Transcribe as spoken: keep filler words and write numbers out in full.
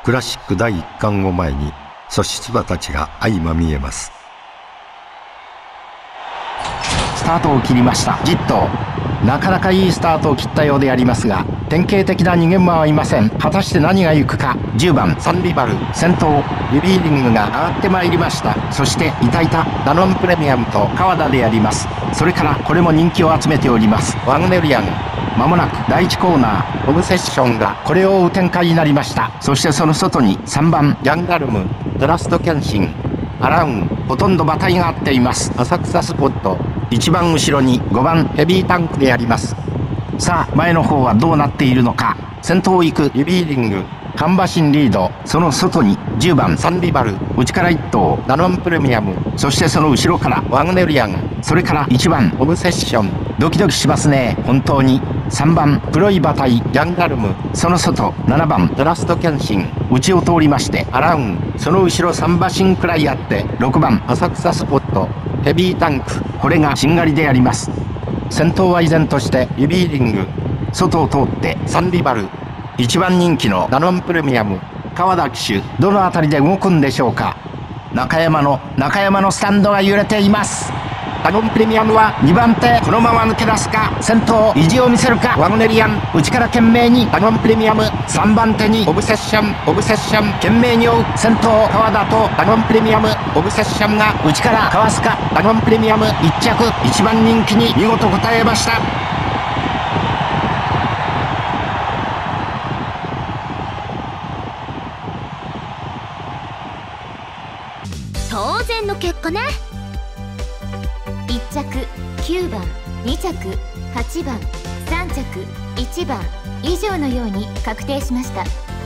クラシックだいいっかんを前に素質馬たちが相まみえます。 スタートを切りました。じっ頭、なかなかいいスタートを切ったようでありますが、典型的な逃げ馬はいません。果たして何が行くか。じゅうばんサンリバル、先頭リビーリングが上がってまいりました。そしていたいたダノンプレミアムと川田であります。それからこれも人気を集めておりますワグネリアン。まもなくだいいちコーナーオブセッションがこれを追う展開になりました。そしてその外にさんばんヤンガルム、ドラストキャンシン、アラウン、ほとんど馬体が合っています。浅草スポット、一番後ろにごばんヘビータンクであります。さあ前の方はどうなっているのか。先頭を行くリビーリング、カンバシンリード、その外にじゅうばんサンリバル、内からいっ頭ダノンプレミアム、そしてその後ろからワグネリアン、それからいちばんオブセッション。ドキドキしますね本当に。さんばん黒い馬体ヤンガルム、その外ななばんドラストキャンシン、内を通りましてアラウン、その後ろさん馬身くらいあってろくばん浅草スポット、ヘビータンク、これがしんがりであります。先頭は依然としてリビーリング、外を通ってサンリバル、いちばん人気のダノンプレミアム、川田騎手、どの辺りで動くんでしょうか。中山の中山のスタンドが揺れています。ダノンプレミアムはにばん手、このまま抜け出すか。先頭意地を見せるか。ワグネリアン、内から懸命にダノンプレミアム、さんばん手にオブセッション、オブセッション懸命に追う。先頭川田とダノンプレミアム、オブセッションが内からかわすか。ダノンプレミアムいっ着、いちばん人気に見事応えました。 当然の結果ね。いっ着きゅうばん、に着はちばん、さん着いちばん以上のように確定しました。